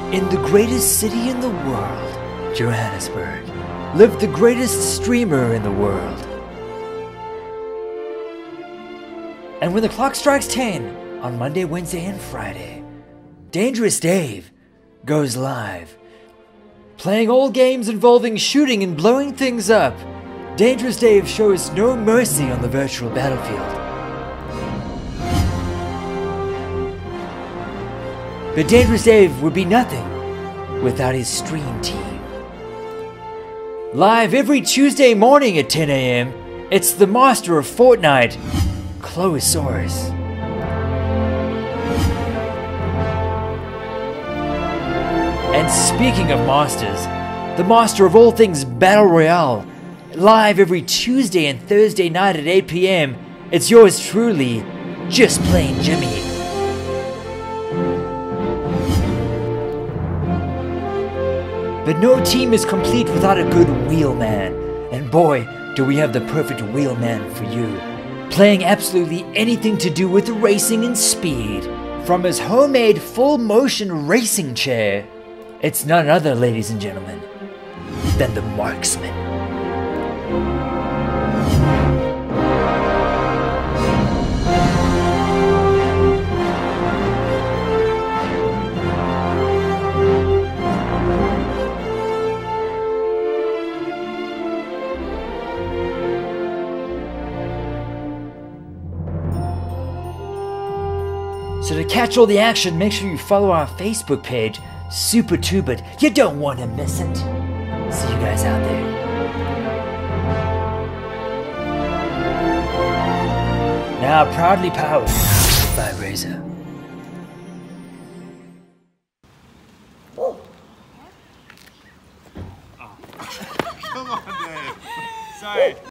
In the greatest city in the world, Johannesburg, lived the greatest streamer in the world. And when the clock strikes 10 on Monday, Wednesday, and Friday, Dangerous Dave goes live. Playing all games involving shooting and blowing things up, Dangerous Dave shows no mercy on the virtual battlefield. But Dangerous Dave would be nothing without his stream team. Live every Tuesday morning at 10 AM, it's the master of Fortnite, Cloisaurus. And speaking of masters, the master of all things Battle Royale, live every Tuesday and Thursday night at 8 PM, it's yours truly, Just Plain Jimmy. But no team is complete without a good wheelman, and boy, do we have the perfect wheelman for you. Playing absolutely anything to do with racing and speed, from his homemade full-motion racing chair, it's none other, ladies and gentlemen, than the Marksman. So to catch all the action, make sure you follow our Facebook page, SuperTubit. You don't want to miss it. See you guys out there. Now proudly powered by Razer. Come on, Dave. Sorry.